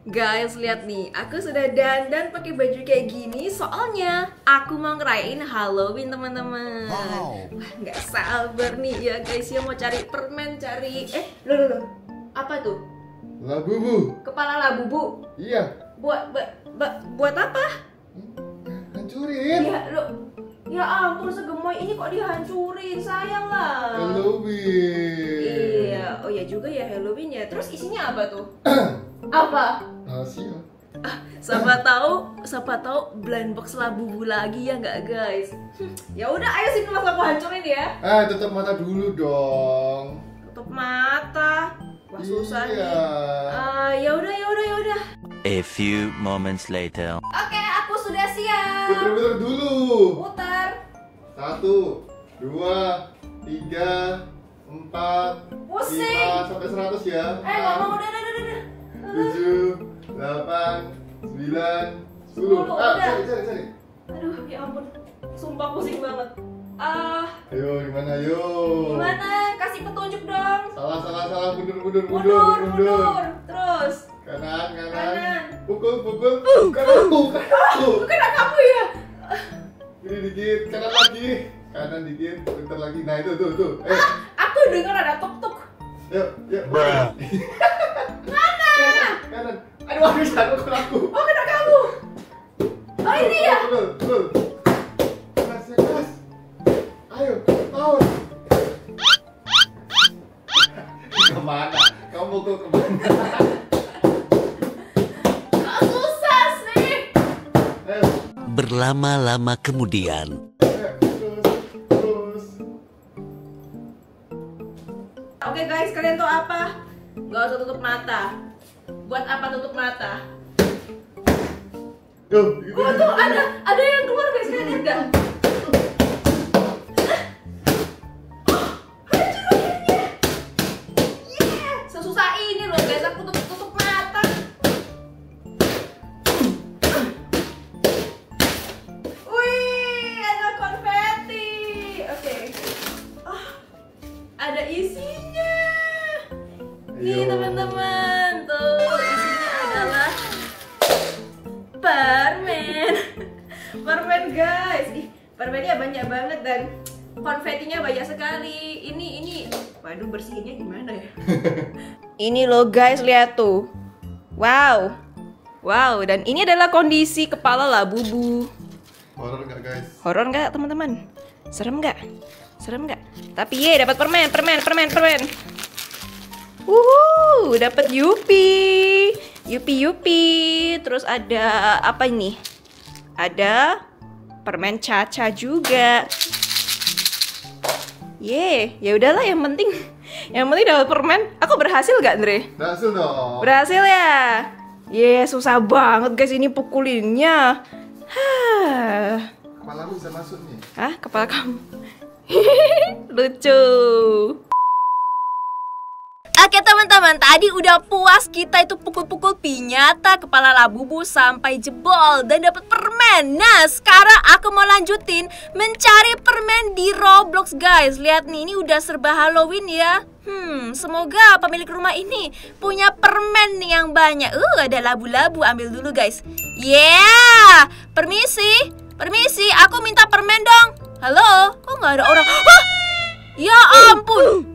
Guys, lihat nih, aku sudah dandan pakai baju kayak gini soalnya aku mau ngerayain Halloween, teman-teman. Wow. Wah, nggak sabar nih ya guys ya, mau cari permen, cari loh. Apa tuh? Labubu. Kepala labubu. Iya. Buat apa? Hancurin. Ya lo, ya ampun, segemoy ini kok dihancurin, sayang lah. Halloween. Iya, oh ya juga ya Halloween ya. Terus isinya apa tuh? Apa? Rahasia. Siapa tahu blind box labubu lagi ya nggak guys? Ya udah, ayo sini mas aku hancurin ya. Tutup mata dulu dong. Tutup mata. Wah susah Iya. nih. Ya udah. A few moments later. Oke, aku sudah siap. Putar-putar dulu. Putar. 1, 2, 3, 4, Pusing. 5 sampai 100 ya. Nggak mau, udah. 7, 8, 9, 10. Udah. Cari. Aduh, ya ampun. Sumpah pusing banget. Ayo, gimana? Ayo. Gimana? Kasih petunjuk dong. Salah. Mundur. Mundur. Terus. Kanan. Pukul. Bukan aku. Bukan kamu ya? Ini dikit, kanan lagi. Kanan dikit, bentar lagi. Nah, itu tuh. Aku dengar ada tuk-tuk. Yuk. Bruh. Kanan. Aduh, bisa aku. Oh, kena kamu. Oh, ini ya? Betul. Keras. Ayo, tahun. Kemana? Kamu pukul kemana? Kok susah sih? Ayo, Berlama-lama kemudian. terus. Oke guys, kalian tahu apa? Gak usah tutup mata. Buat apa tutup mata? Yuk, gitu. Oh tuh ada yang keluar guys, kalian lihat gak? Sesusah ini loh guys, aku tutup mata. Wih, ada konfeti. Oke. Ada isinya. Nih Ayo. teman-teman, tuh isinya adalah permen. Permen guys. Permennya banyak banget dan konfetinya banyak sekali. Ini waduh, bersihinnya gimana ya? Ini loh guys, lihat tuh. Wow, dan ini adalah kondisi kepala labubu. Horor nggak guys? Horor nggak teman-teman? Serem nggak? Tapi ye, dapat permen. Dapat Yupi. Terus ada apa ini? Ada permen caca juga. Ye, ya udahlah, yang penting dapat permen. Aku berhasil gak, Andre? Berhasil dong. Berhasil ya. Ye, susah banget guys ini pukulinnya. Kepalamu bisa masuk nih. Hah, kepala kamu. Lucu. Oke teman-teman, tadi udah puas kita itu pukul-pukul pinyata kepala labubu sampai jebol dan dapat permen. Nah, sekarang aku mau lanjutin mencari permen di Roblox guys. Lihat nih, ini udah serba Halloween ya. Semoga pemilik rumah ini punya permen nih yang banyak. Ada labu-labu, ambil dulu guys. Yeah, permisi, aku minta permen dong. Halo, kok nggak ada orang? Hah? Ya ampun,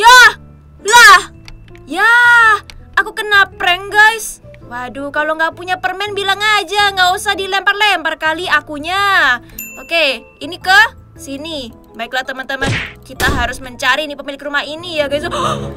ya, aku kena prank guys. Waduh, kalau nggak punya permen bilang aja, nggak usah dilempar-lempar kali akunya. Oke, ini ke sini. Baiklah teman-teman, kita harus mencari nih pemilik rumah ini ya guys.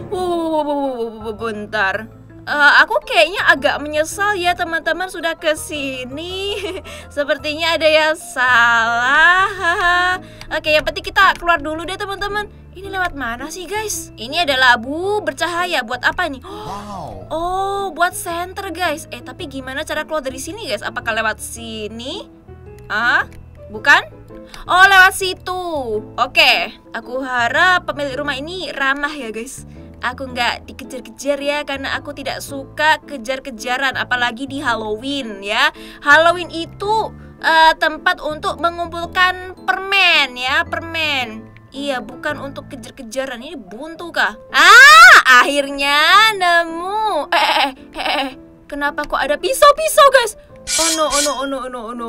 Bentar. Aku kayaknya agak menyesal ya teman-teman sudah ke sini. Sepertinya ada yang salah. Oke, yang penting kita keluar dulu deh teman-teman. Ini lewat mana sih guys? Ini ada labu bercahaya. Buat apa nih? Wow. Oh, buat center guys. Tapi gimana cara keluar dari sini guys? Apakah lewat sini? Bukan? Oh, lewat situ. Oke, aku harap pemilik rumah ini ramah ya guys. Aku nggak dikejar-kejar ya, karena aku tidak suka kejar-kejaran, apalagi di Halloween ya. Halloween itu tempat untuk mengumpulkan permen ya, permen. Iya, bukan untuk kejar-kejaran. Ini buntu kah? Akhirnya nemu. Kenapa kok ada pisau-pisau, guys? Oh no, oh no, oh no, oh no, oh no.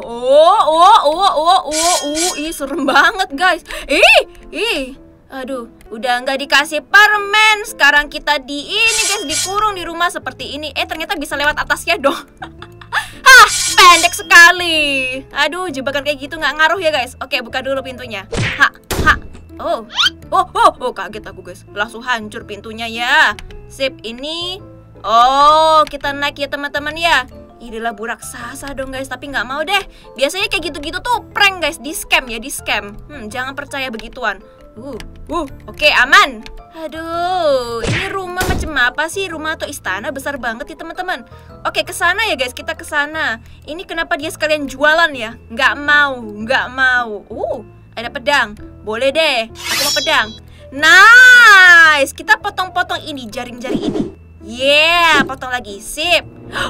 Ih, serem banget, guys. Aduh, udah nggak dikasih permen. Sekarang kita di ini, guys, dikurung di rumah seperti ini. Ternyata bisa lewat atasnya dong. Hah, pendek sekali. Aduh, jebakan kayak gitu nggak ngaruh ya, guys. Oke, buka dulu pintunya. Oh, kaget aku, guys. Langsung hancur pintunya ya. Sip, ini. Oh, kita naik ya teman-teman ya. Inilah Bu raksasa dong, guys. Tapi nggak mau deh. Biasanya kayak gitu-gitu tuh prank, guys. Di scam ya, di scam. Jangan percaya begituan. Oke, aman. Aduh, ini rumah macam apa sih? Rumah atau istana besar banget ya teman-teman. Oke, ke sana ya guys, kita ke sana. Ini kenapa dia sekalian jualan ya? Nggak mau. Ada pedang. Boleh deh, aku mau pedang. Nice, kita potong-potong ini, jaring-jaring ini. Yeah, potong lagi, sip.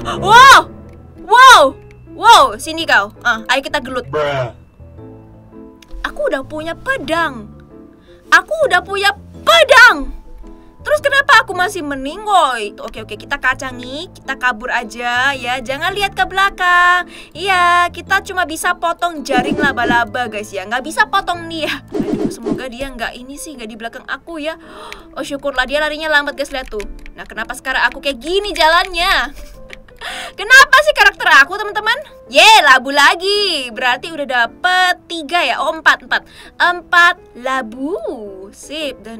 Wow, sini kau. Ayo kita gelut. Aku udah punya pedang. Terus kenapa aku masih meninggoy? Oke, kita kacangi, kita kabur aja ya. Jangan lihat ke belakang. Iya, kita cuma bisa potong jaring laba-laba guys ya. Nggak bisa potong nih ya. Aduh, semoga dia nggak di belakang aku ya. Oh, syukurlah dia larinya lambat guys, lihat tuh. Nah, kenapa sekarang aku kayak gini jalannya? Kenapa sih karakter aku teman-teman? Labu lagi. Berarti udah dapet 3 ya. 4 labu. Sip. Dan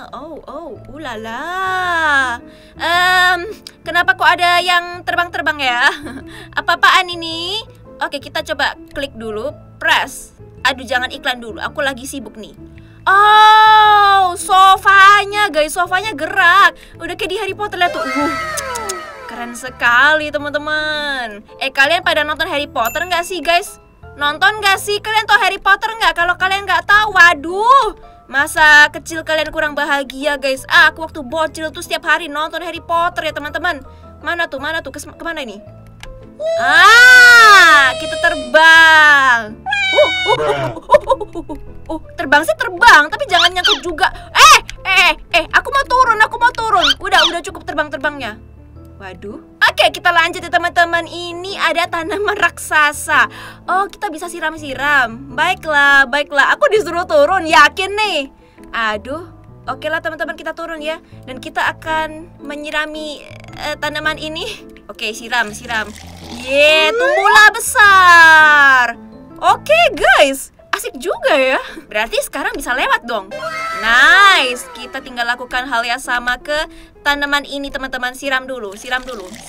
ulala. Kenapa kok ada yang terbang-terbang ya? Apa-apaan ini? Oke, kita coba klik dulu. Press. Aduh, jangan iklan dulu. Aku lagi sibuk nih. Oh, sofanya guys. Sofanya gerak. Udah kayak di Harry Potter, lihat tuh. Keren sekali teman-teman. Kalian pada nonton Harry Potter nggak sih guys? Nonton nggak sih? Kalian tahu Harry Potter nggak? Kalau kalian nggak tahu, waduh, masa kecil kalian kurang bahagia guys. Aku waktu bocil tuh setiap hari nonton Harry Potter ya teman-teman. Mana tuh? Kemana ini? Kita terbang. Terbang sih terbang, tapi jangan nyangkut juga. Aku mau turun. Udah cukup terbang-terbangnya. Waduh. Oke, kita lanjut ya teman-teman. Ini ada tanaman raksasa. Oh, kita bisa siram-siram. Baiklah. Aku disuruh turun, yakin nih. Aduh. Oke lah teman-teman, kita turun ya. Dan kita akan menyirami tanaman ini. Oke, siram. Tumbuhlah besar. Oke guys, asik juga ya. Berarti sekarang bisa lewat dong. Nice. Kita tinggal lakukan hal yang sama ke tanaman ini teman-teman. Siram dulu. Siram.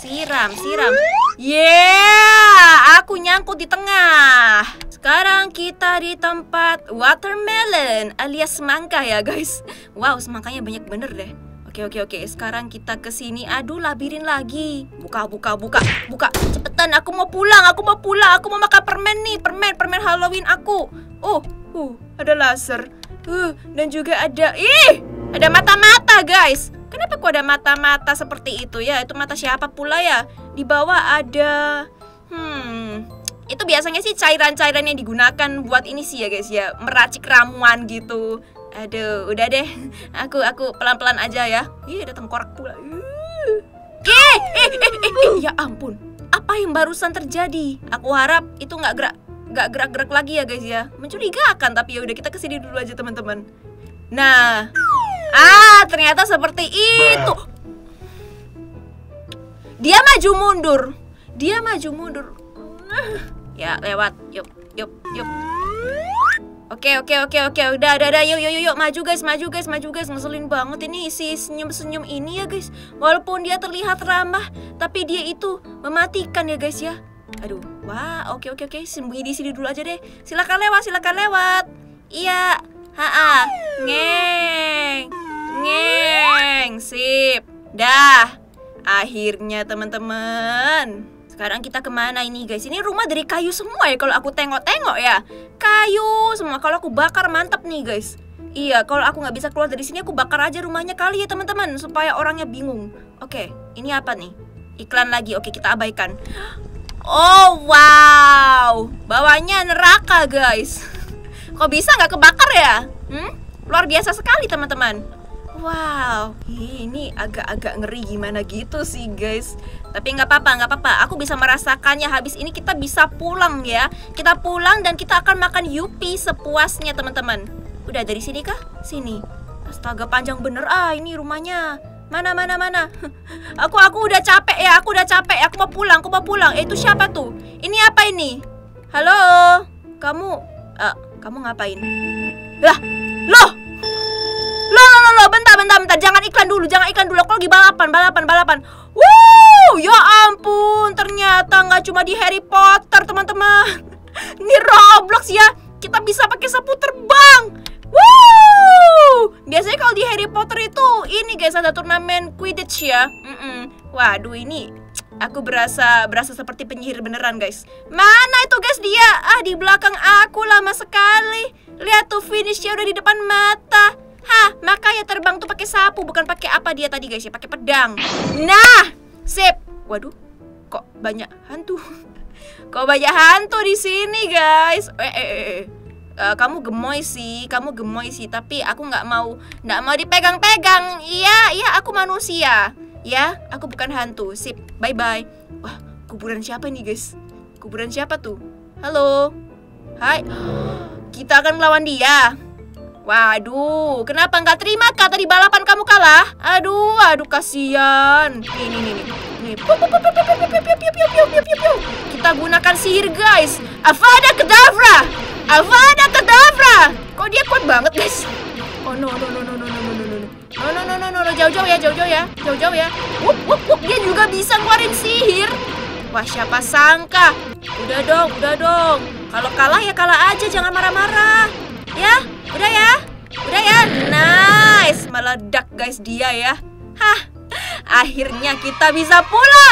Aku nyangkut di tengah. Sekarang kita di tempat watermelon alias semangka ya guys. Wow, semangkanya banyak bener deh. Oke. Sekarang kita ke sini. Aduh, labirin lagi. Buka. Cepetan, aku mau pulang. Aku mau makan permen nih. Permen Halloween aku. Ada laser. Dan juga ada ada mata-mata, guys. Kenapa kok ada mata-mata seperti itu ya? Itu mata siapa pula ya? Di bawah ada itu biasanya sih cairan-cairan yang digunakan buat ini sih ya, guys ya. Meracik ramuan gitu. Aduh, udah deh. Aku pelan-pelan aja ya. Ada tengkorak pula. Ya ampun. Apa yang barusan terjadi? Aku harap itu nggak gerak-gerak lagi ya guys ya. Mencurigakan, tapi ya udah, kita kesini dulu aja teman-teman. Nah, ternyata seperti itu. Dia maju mundur. Ya lewat. Yuk. Oke. Udah. Yuk. Maju guys. Ngeselin banget ini si senyum-senyum ini ya guys. Walaupun dia terlihat ramah, tapi dia itu mematikan ya guys ya. Aduh. Wah, oke. Sembunyi di sini dulu aja deh. Silakan lewat. Iya. Ngeng. Sip. Dah. Akhirnya teman-teman. Sekarang kita kemana ini guys? Ini rumah dari kayu semua ya kalau aku tengok-tengok ya. Kayu semua. Kalau aku bakar mantap nih guys. Iya, kalau aku nggak bisa keluar dari sini, aku bakar aja rumahnya kali ya teman-teman, supaya orangnya bingung. Oke, ini apa nih? Iklan lagi. Oke, kita abaikan. Oh wow, bawahnya neraka guys. Kok bisa nggak kebakar ya? Luar biasa sekali teman-teman. Wow, ini agak-agak ngeri gimana gitu sih guys. Tapi nggak apa-apa. Aku bisa merasakannya. Habis ini kita bisa pulang ya. Kita pulang dan kita akan makan Yupi sepuasnya, teman-teman. Udah dari sini kah? Sini. Astaga, panjang bener. Ini rumahnya. Mana. Aku udah capek ya. Aku mau pulang. Itu siapa tuh? Ini apa ini? Halo. Kamu ngapain? Lah, loh. Bentar. Jangan iklan dulu. Aku lagi balapan. Ya ampun, ternyata nggak cuma di Harry Potter, teman-teman. Ini Roblox ya. Kita bisa pakai sapu terbang. Biasanya kalau di Harry Potter itu ini guys, ada turnamen Quidditch ya. Waduh, ini aku berasa seperti penyihir beneran guys. Mana itu guys dia? Di belakang aku, lama sekali. Lihat tuh, finishnya udah di depan mata. Makanya terbang tuh pakai sapu, bukan pakai apa dia tadi guys ya, pakai pedang. Nah, sip. Waduh, kok banyak hantu? Kok banyak hantu di sini guys? Kamu gemoy sih, tapi aku nggak mau dipegang-pegang. Iya, aku manusia. Ya, aku bukan hantu. Sip, bye. Wah, kuburan siapa nih guys? Kuburan siapa tuh? Halo, hai. Kita akan melawan dia. Waduh, kenapa nggak terima kah tadi balapan kamu kalah? Aduh, kasihan. Nih. Kita gunakan sihir guys. Avada Kedavra. Kok dia kuat banget guys? Oh no. Jauh-jauh ya. Wup. Dia juga bisa ngeluarin sihir. Wah, siapa sangka. Udah dong. Kalau kalah ya kalah aja, jangan marah-marah. Ya, udah ya. Nice, meledak guys dia ya. Akhirnya kita bisa pulang.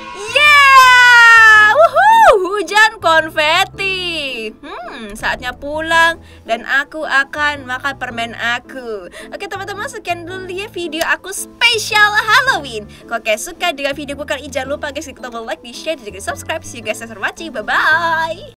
Yeah, hujan konfeti. Saatnya pulang dan aku akan makan permen aku. Oke teman-teman, sekian dulu ya video aku spesial Halloween. Kalau kalian suka dengan video gue kali ini, jangan lupa guys klik tombol like, di share, dan juga subscribe. See you guys next time watching. Bye bye.